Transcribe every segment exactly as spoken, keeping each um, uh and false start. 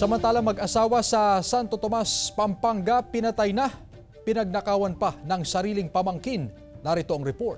Samantala mag-asawa sa Santo Tomas, Pampanga, pinatay na. Pinagnakawan pa ng sariling pamangkin. Narito ang report.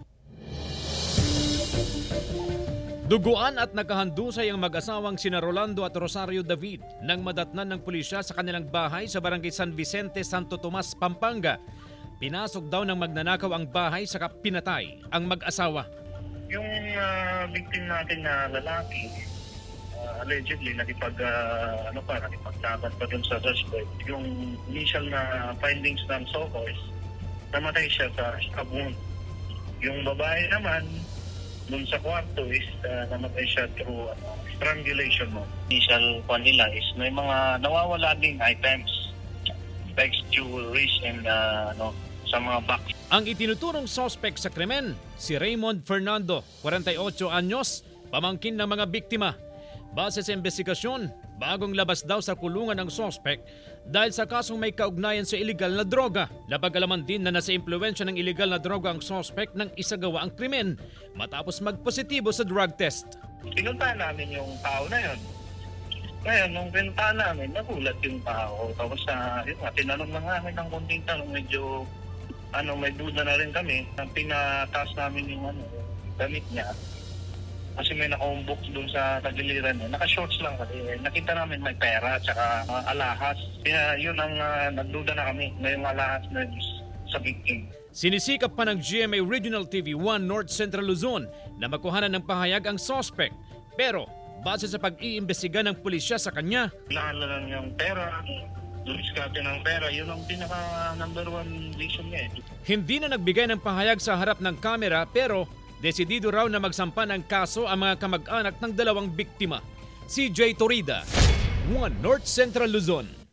Duguan at nakahandusay ang mag-asawang sina Rolando at Rosario David nang madatnan ng pulisya sa kanilang bahay sa barangay San Vicente, Santo Tomas, Pampanga. Pinasok daw ng magnanakaw ang bahay saka pinatay ang mag-asawa. Yung uh, victim natin na lalaki, uh, allegedly nakipag uh, ano pa, nakipagtaban pa dun sa suspect. Yung initial na findings ng S O C O is namatay siya sa stab wound. Yung babae naman dun sa kwarto is uh, namatay siya through uh, strangulation mo. Initial pa nila is may mga nawawala ding items like jewelries and uh, ano, sa mga box. Ang itinuturong suspect sa krimen, si Raymond Fernando, forty-eight anyos, pamangkin ng mga biktima. Base sa investigasyon, bagong labas daw sa kulungan ng suspect dahil sa kasong may kaugnayan sa iligal na droga. Napag-alaman din na nasa impluwensya ng iligal na droga ang suspect nang isagawa ang krimen matapos magpositibo sa drug test. Pinuntahan namin yung tao na yun. Ngayon, nung pinuntahan namin, nagulat yung tao. Tapos uh, yun nga, tinanong lang namin ng konting tanong, medyo ano, may duda na rin kami. Pinataas namin yung ano, damit niya. Kasi may nakaumbok doon sa tagiliran niya. Naka-shorts lang kasi. Nakita namin may pera at saka uh, alahas. Kaya yun ang uh, nagduda na kami na yung alahas na sa victim. Sinisikap pa ng G M A Regional T V one North Central Luzon na makuhanan ng pahayag ang suspect. Pero base sa pag-iimbestiga ng pulisya sa kanya, lahat lang yung pera, dumiskarte ng pera, yun ang pinaka number one reason niya eh. Hindi na nagbigay ng pahayag sa harap ng kamera pero desidido raw na magsampa ng kaso ang mga kamag-anak ng dalawang biktima. C J Torida, one North Central Luzon.